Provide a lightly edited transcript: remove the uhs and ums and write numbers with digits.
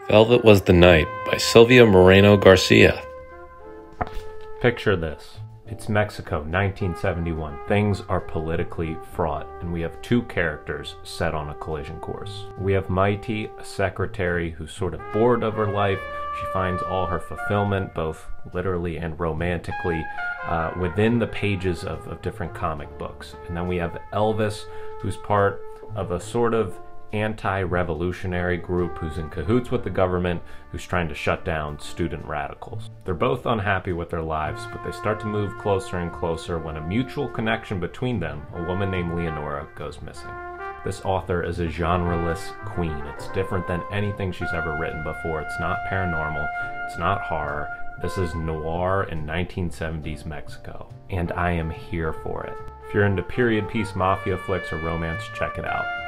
Velvet Was the Night by Silvia Moreno Garcia. Picture this. It's Mexico, 1971. Things are politically fraught, and we have two characters set on a collision course. We have Maite, a secretary who's sort of bored of her life. She finds all her fulfillment, both literally and romantically, within the pages of different comic books. And then we have Elvis, who's part of a sort of anti-revolutionary group who's in cahoots with the government, who's trying to shut down student radicals. They're both unhappy with their lives, but they start to move closer and closer when a mutual connection between them, a woman named Leonora, goes missing. This author is a genreless queen. It's different than anything she's ever written before. It's not paranormal, it's not horror. This is noir in 1970s Mexico, and I am here for it. If you're into period piece mafia flicks or romance, check it out.